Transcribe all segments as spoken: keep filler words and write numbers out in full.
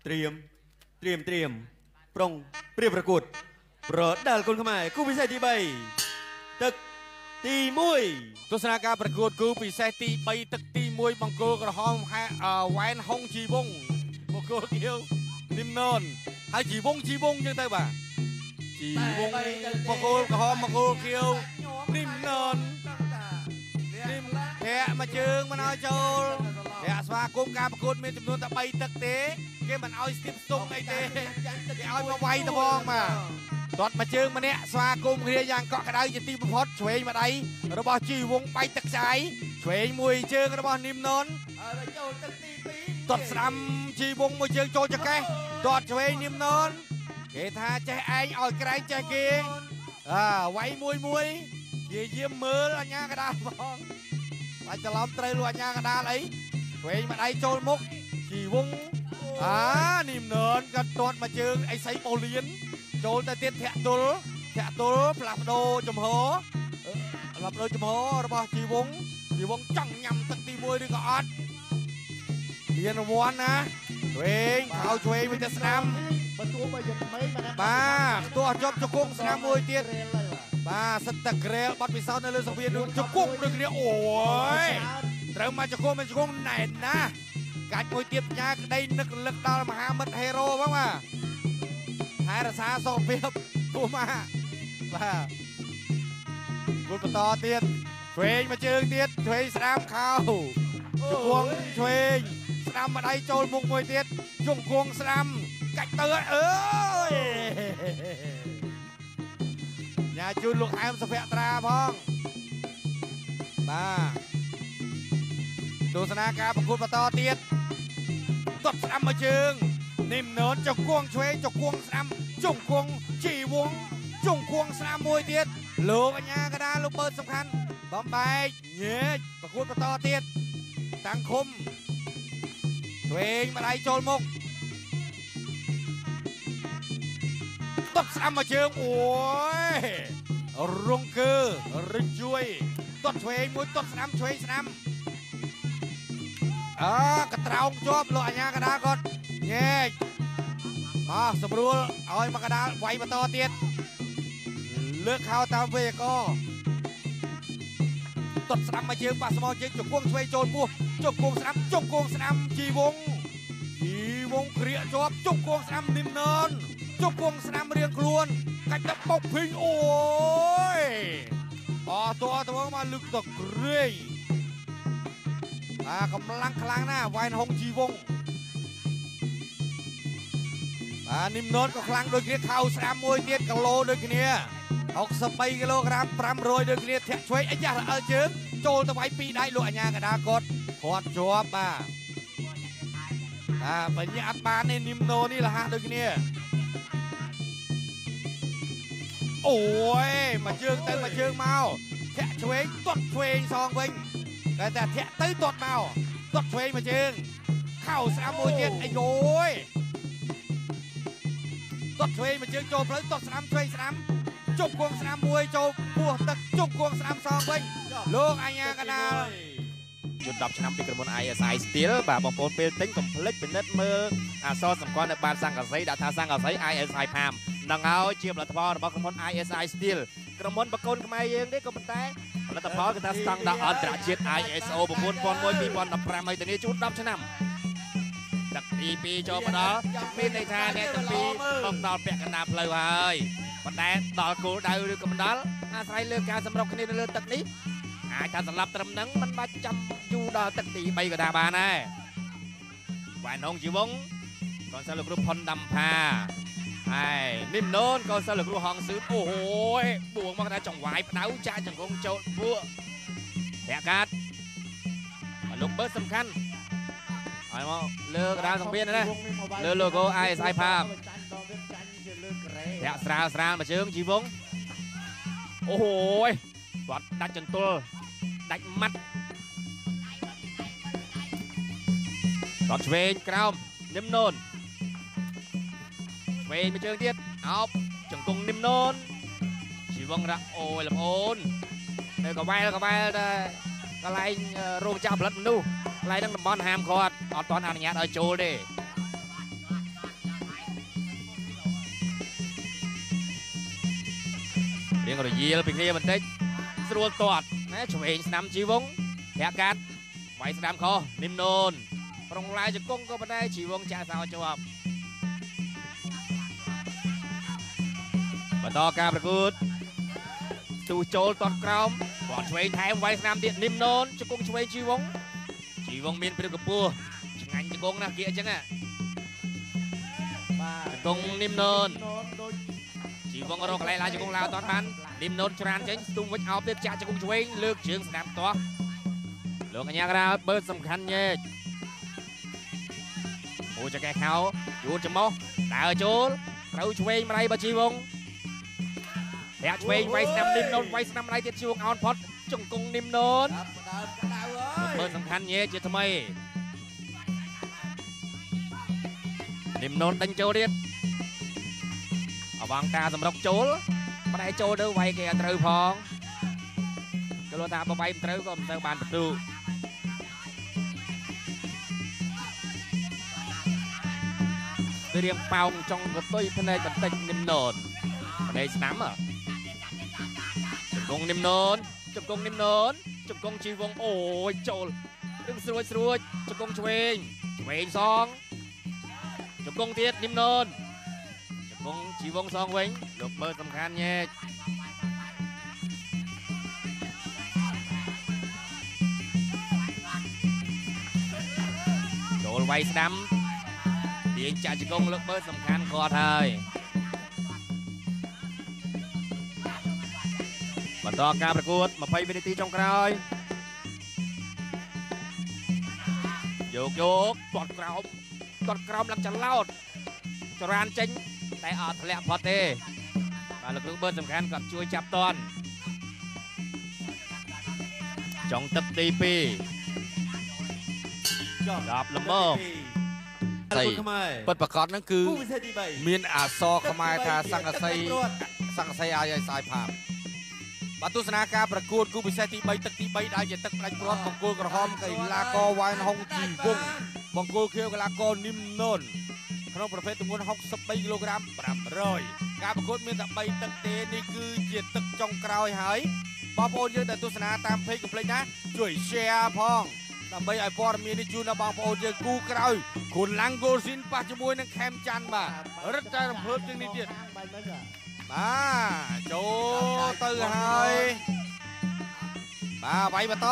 เตรียมเตรียมเตรียมปรองเปรียบประกุดโปรดดาลคนขมายกู้พิเศษที่ใบตึกตีมวยទស្សនការប្រកួតគូពិសេសទីបីទឹកទីមួយបង្គោលក្រហមវ៉ែនហុងជីវងបង្គោលគៀវនិមននហើយជីវងជីវងចឹងទៅបាទជីវងបង្គោលក្រហមបង្គោលគៀវនិមនននិមធាក់មកជើងមិនឲ្យចូលធាក់ស្វាគមន៍ការប្រកួតមានចំនួនតែបីទឹកទេគេមិនឲ្យស្ទាបស្ទង់អីទេគេឲ្យមកវាយត្បងបាទគាត់មកជើងម្នាក់ស្វាគមន៍គ្នាយ៉ាងកក់ក្ដៅជាទីបំផុតឆ្វេងម្ដាយរបស់ជីវងបែកទឹកខ្ចាយឆ្វេងមួយជើងរបស់និមននចូលទឹកទីពីរទាត់ស្ដាំជីវងមួយជើងចូលចកេះទាត់ឆ្វេងនិមននគេថាចេះឯងឲ្យក្រែងចេះគេអើវាយមួយមួយនិយាយមើលអញ្ញាកដាលបងបាច់ច្រឡំត្រូវលោកអញ្ញាកដាលអីឆ្វេងម្ដាយចូលមុខជីវងអានិមននក៏ទាត់មកជើងអីសៃបូលៀនចូលទៅទៀតធាក់ទល់ធាក់ទល់ផ្លាស់ប្ដូរចំហផ្លាស់ប្ដូរចំហរបស់ជីវងជីវងចង់ញ៉ាំទឹកទីមួយឬក៏អត់មានរង្វាន់ណាឆ្វេងខោឆ្វេងមួយទៅស្ដាំបន្ទួបើយកថ្មីបាទទោះជាប់ជង្គង់ស្ដាំមួយទៀតបាទសិតតែក្រែលបាត់ពិសោធន៍នៅលើសង្វៀនជង្គង់ដូចគ្នាអូយត្រូវមកជង្គង់មកជង្គង់ណែនណាកាច់មួយទៀតផ្ញើក្តីនឹកលឹកដល់មហាមិត្តហេរ៉ូហ្នឹងបាទហើយរសាសុខភាពគូម៉ាបាទគូបន្តទៀតឆ្វេងមកជើងទៀតឆ្វេងស្ដាំខោជង្គង់ឆ្វេងស្ដាំម្ដាយចូលមុខមួយទៀតជង្គង់ស្ដាំកាច់ទៅអើយញ៉ាជូនលោកអែមសុភ័ត្រាផងបាទទស្សនាការប្រកួតបន្តទៀតទាត់ស្ដាំមកជើងនិមននជង្គង់ឆ្វេងជង្គង់ស្ដាំជង្គង់ជីវងជង្គង់ស្ដាំមួយទៀតលោកអញ្ញាកដាលោកបើសំខាន់បំបែកញែកប្រកួតបន្តទៀតតាំងឃុំឆ្វេងម្ដាយចូលមុខទាត់ស្ដាំមកជើងអូយរងកើរញ្ជួយទាត់ឆ្វេងមួយទាត់ស្ដាំឆ្វេងស្ដាំអើកត្រោងជាប់លោកអញ្ញាកដាគាត់ញែកអោះស្រួលឲ្យមកកដាលវាយបន្តទៀតលើកខោតាមវេកទាត់ស្ដាំមកជើងប៉ះស្មោជើងជង្គង់ឆ្វេងចូលពោះជង្គង់ស្ដាំជង្គង់ស្ដាំជីវងជីវងក្រៀកជាប់ជង្គង់ស្ដាំនិមននជង្គង់ស្ដាំរៀងខ្លួនកាច់ទៅបុកភីងអូយអោះតោះតើមកលឹកទៅក្រេយអាកម្លាំងខ្លាំងណាស់វ៉ៃនហុងជីវងបាទនិមននក៏ខ្លាំងដូចគ្នាខោស្ដាំមួយទៀតគីឡូដូចគ្នាហុកសិបបីគីឡូក្រាមប្រាំរយដូចគ្នាធាក់ឆ្វេងអីយ៉ាស់អើជើងចូលទៅវាយពីរដៃលោកអញ្ញាកដាគាត់គាត់ជាប់បាទបាទបើញ៉ាំអត់បានទេនិមនននេះលះដូចគ្នាអូយមកជើងទៅមកជើងមកធាក់ឆ្វេងទាត់ឆ្វេងសងវិញតែតែធាក់ទៅទាត់មកទាត់ឆ្វេងមកជើងខោស្ដាំមួយទៀតអាយយទាត់ឆ្វេងមកជើងចូលផ្លូវទាត់ស្ដាំឆ្វេងស្ដាំជង្គង់ស្ដាំមួយចូលពោះទឹកជង្គង់ស្ដាំសងវិញលោកអញ្ញាកដាលយុទ្ធដប់ឆ្នាំពីក្រុមហ៊ុន ไอ เอส ไอ Steel បាទបងប្អូនពេលទិញកុំភ្លេចពិនិត្យមើលអក្សរសម្គាល់នៅបានសង្កសីដាក់ថាសង្កសី ไอ เอส ไอ Palm នឹងហើយជាផលិតផលរបស់ក្រុមហ៊ុន ไอ เอส ไอ Steel ក្រុមហ៊ុនបកូនខ្មែរយើងទេក៏ប៉ុន្តែផលិតផលគឺថាស្តង់ដារអន្តរជាតិ ไอ เอส โอ 9001 2015ឲ្យធានាជូនដប់ឆ្នាំទឹកទីពីរចូលមកដល់មានន័យថាអ្នកទាំងពីរមកដល់ពាក់កណ្ដាលផ្លូវហើយប៉ុន្តែដល់គោលដៅឬក៏មិនដល់អាស្រ័យលើការសម្រុកគ្នានៅលើទឹកនេះអាចថាសម្រាប់ត្រឹមហ្នឹងមិនបាច់ចាំយូរដល់ទឹកទីបីក៏ថាបានដែរវ៉ែនហុងជីវងក៏សិលលោកគ្រូផុនដាំផាហើយនិមននក៏សិលលោកគ្រូហងស៊ឺអូយបួងមកថាចង្វាយផ្ដៅចាក់ចង្គង់ចូលពួកធាក់កាត់លោកបើសំខាន់ហើយមកលើកដាលសង្វៀនណាលើ logo ไอ เอส ไอ Palm ធាក់ស្រាលស្រាលមកជើងជីវងអូយគាត់ដាច់ចន្ទុលដាច់ម៉ាត់គាត់ឆ្វេងក្រោមនិមននឆ្វេងមកជើងទៀតអោបចង្គង់និមននជីវងរ៉ាអូយលំអូននៅកវ៉ែលកវ៉ែលតែកន្លែងរោងចក្រផលិតមនុស្សកន្លែងហ្នឹងតំបន់ហាមឃាត់អត់ទាន់អនុញ្ញាតឲ្យចូលទេរៀងរយាលពីគ្នាបន្តិចស្រួលទាត់ណាឆ្វេងស្ដាំជីវងធាក់កាត់វាយស្ដាំខុសនិមនូនប្រុងឡាយជង្គង់ក៏ប៉ុន្តែជីវងចាក់សោជាប់បន្តការប្រកួតទូចូលតត់ក្រោមគាត់ឆ្វេងថែមវាយស្ដាំទៀតនិមនូនជង្គង់ឆ្វេងជីវងជីវងមានព្រៀបកម្ពស់ឆ្ងាញ់ជង្គង់ណាគៀកអញ្ចឹងណាបាទជង្គង់និមនូនជីវងរកកន្លែងឡាយជង្គង់ឡាវតត់បាននិមនូនច្រានចេញស្ទុំវិញអោបទៀតចាក់ជង្គង់ឆ្វេងលើកជើងស្ដាំទាស់លោកអញ្ញាក្រាបឺតសំខាន់ញែកអូចកែខោយួនច្រមុះដើរចូលត្រូវឆ្វេងម្ដាយបាជីវងធាក់ឆ្វេងវាយស្ដាំនិមនូនវាយស្ដាំម្ដាយទៀតជីវងអោនផុតជង្គង់និមនូនបឺតសំខាន់ញែកជាថ្មីនិមនូនដេញចូលទៀតអវងតាសម្រុកចូលម្ដាយចូលទៅវាយគេអត់ត្រូវផងគេលោកថាបើវាយមិនត្រូវក៏មិនទៅបានបន្ទូវារៀងប៉ោងចង់កតុយភ្នែកបន្តិចនិមនូនភ្នែកស្ដាំជង្គង់និមនូនជង្គង់និមនូនជង្គង់ជីវងអូយចូលរឹងស្រួចស្រួចជង្គង់ឆ្វេងឆ្វេងសងជង្គង់ទៀតនិមនូនជង្គង់ជីវងសងវិញលោកមើលសំខាន់ញែកចូលវាយស្ដាំទាញចាក់ជង្គង់លើកមើលសំខាន់គាត់ហើយបន្តការប្រកួតยี่สิบវិនាទីចុងក្រោយយកយកទាត់ក្រោមទាត់ក្រោមឡើងចន្លោតចរានចេញតែអត់ធ្លាក់ផុតទេបាទលោកគ្រូបឺតសំខាន់គាត់ជួយចាប់តន់ចុងទឹកទីពីរចាប់ល្មមសៃពិតប្រកបហ្នឹងគឺមានអក្សរខ្មែរថាសង្កសីសង្កសីអាយឲ្យសាយផាបបាទទស្សនាការប្រកួតគូពិសេសទីបីទឹកទីបីដែលជាទឹកផ្ដាច់ព្រាត់បង្គោលក្រហមកីឡាករវ៉ែនហុងជីវងបង្គោលខៀវកីឡាករនិមនូនក្នុងប្រភេទទម្ងន់ហុកសិបបីគីឡូក្រាមប្រាំរយការប្រកួតមានតែបីទឹកទេនេះគឺជាទឹកចុងក្រោយហើយបងប្អូនយើងដែលទស្សនាតាមเพจកុំភ្លេចណាជួយ share ផងដើម្បីឲ្យព័ត៌មាននេះជូនដល់បងប្អូនយើងគូក្រោយគុនឡាំងហ្គោលស៊ីនប៉ះជាមួយនឹងខេមច័ន្ទបាទរឹតតែរំភើបជាងនេះទៀតបាទចូលទៅហើយបាទវាយបន្ត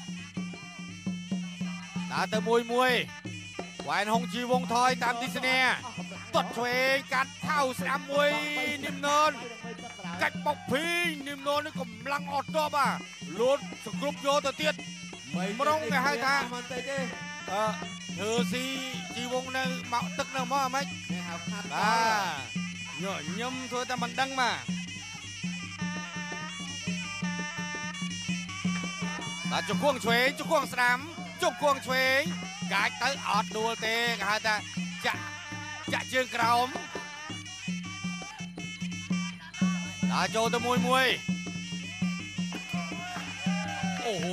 ដើរទៅមួយមួយវ៉ែនហុងជីវងថយតាមទីស្នេហ៍ទាត់ឆ្វេងកាត់ខៅស្ដាំមួយនិមនូនកាច់បុកភីនិមនូននេះកម្លាំងអត់តបបាទលូតសង្គ្រប់យកទៅទៀតម្រងគេហៅថាអឺធ្វើស៊ីជីវងនៅមកទឹកនៅមកអាម៉េចហៅខាត់បាទញញឹមធ្វើតែមិនដឹងបាទបាទជង្គង់ឆ្វេងជង្គង់ស្ដាំជង្គង់ឆ្វេងកាច់ទៅអត់ដួលទេគេហៅថាចាក់ចាក់ជើងក្រោមដើរចូលទៅមួយមួយអូโห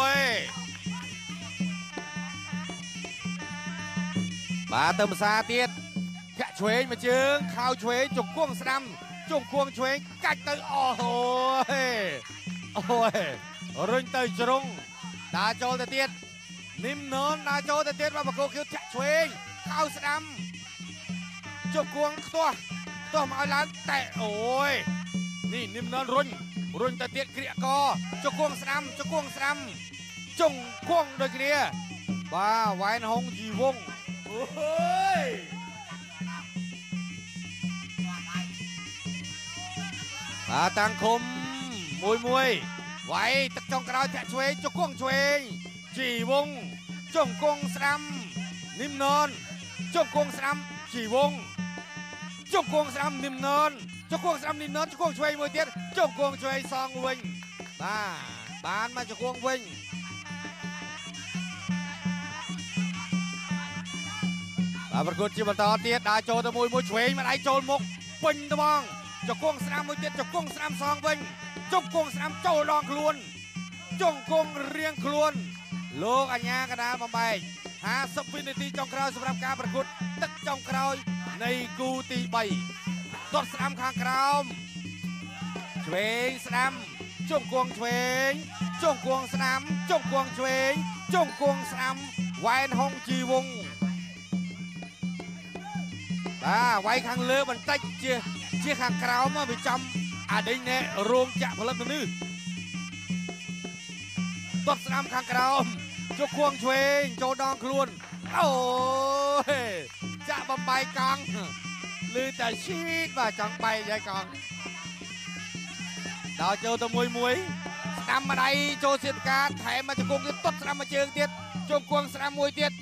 បាទទៅភាសាទៀតចាក់ឆ្វេងមួយជើងខោឆ្វេងជង្គង់ស្ដាំជង្គង់ឆ្វេងកាច់ទៅអូយអូយរុញទៅជ្រុងដើរចូលទៅទៀតនិមនូនដើរចូលទៅទៀតបាទបង្គោលខៀវចាក់ឆ្វេងខោស្ដាំជង្គង់ខ្ទាស់ខ្ទាស់មកឲ្យឡើងតែអូយនេះនិមនូនរុញរុញទៅទៀតក្រៀកកជង្គង់ស្ដាំជង្គង់ស្ដាំជង្គង់ដូចគ្នាបាទវ៉ែនហុងជីវងអូយបាទតាំងឃុំមួយមួយវាយទឹកចុងក្រោយធាក់ឆ្វេងជង្គង់ឆ្វេងជីវងជង្គង់ស្ដាំនិមនូនជង្គង់ស្ដាំជីវងជង្គង់ស្ដាំនិមនូនជង្គង់ស្ដាំនិមនូនជង្គង់ឆ្វេងមួយទៀតជង្គង់ឆ្វេងសងវិញបាទបានមកជង្គង់វិញបាទប្រកួតជាបន្តទៀតដើរចូលទៅមួយមួយឆ្វេងម្ដាយចូលមុខពេញត្បង់ជង្គង់ស្ដាំមួយទៀតជង្គង់ស្ដាំសងវិញជង្គង់ស្ដាំចូលដងខ្លួនជង្គង់រៀងខ្លួនលោកអញ្ញាកណ្ដាលបំបែកห้าสิบវិនាទីចុងក្រោយសម្រាប់ការប្រកួតទឹកចុងក្រោយនៃគូទីបីទាត់ស្ដាំខាងក្រោមឆ្វេងស្ដាំជង្គង់ឆ្វេងជង្គង់ស្ដាំជង្គង់ឆ្វេងជង្គង់ស្ដាំវ៉ែនហុងជីវងបាទវាយខាងលើបន្តិចជាជាខាងក្រោមវាចំអាដេញណែរោងចាក់ផលិតមនុស្សតត់ស្ដាំខាងក្រោមជង្គង់ឆ្វេងចូលដងខ្លួនអូយចាក់បំបាយកង់លឺតែឈីតបាទចង់បែកហើយកង់ដល់ចូលទៅមួយមួយស្ដាំម្ដាយចូលសៀតការថែមមកជង្គង់ទៀតតត់ស្ដាំមកជើងទៀតជង្គង់ស្ដាំមួយទៀត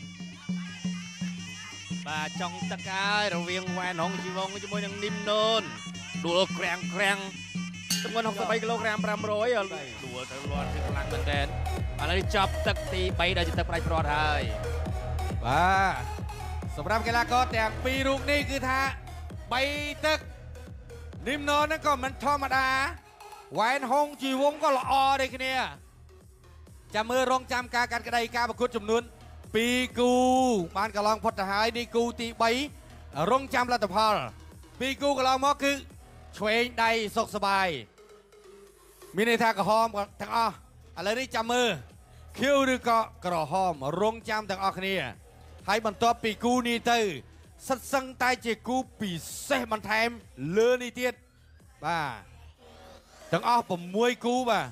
បាទចង់តកាយរវាងវ៉ែនហុងជីវងជាមួយនឹងនីមណូនដួលក្រាំងក្រាំងទម្ងន់หกสิบបីគីឡូក្រាមប្រាំរយដួលទៅលាត់គឺខ្លាំងមែនទែនឥឡូវនេះចាប់ទឹកទីបីដែលជាទឹកផ្ដាច់ព្រាត់ហើយបាទសម្រាប់កីឡាករទាំងពីររូបនេះគឺថាបីទឹកនីមណូនហ្នឹងក៏មិនធម្មតាវ៉ែនហុងជីវងក៏ល្អដូចគ្នាចាំមើលរងចាំការកាត់ក្តីការប្រកួតចំនួនពីរគូបានកន្លងផុតទៅហើយនេះគូទីបីរងចាំលទ្ធផលពីរគូកន្លងមកគឺឆ្វេងដៃសុខសบายមានន័យថាក្រហមទាំងអស់ឥឡូវនេះចាំមើលខៀវឬក៏ក្រហមរងចាំទាំងអស់គ្នាហើយបន្ទាប់ពីគូនេះទៅសិតសឹងតែជាគូពិសេសបន្ថែមលើនេះទៀតបាទទាំងអស់ប្រាំមួយគូបាទ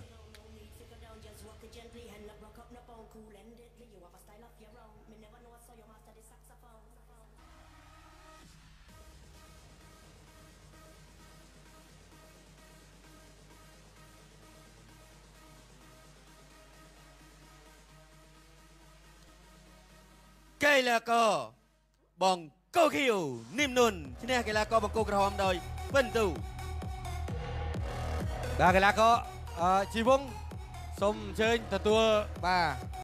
កីឡាករបងកូខៀវនីមនុនឈ្នះកីឡាករបង្គោលក្រហមដោយពិន្ទុបាទកីឡាករជីវងសូមអញ្ជើញទទួលបាទ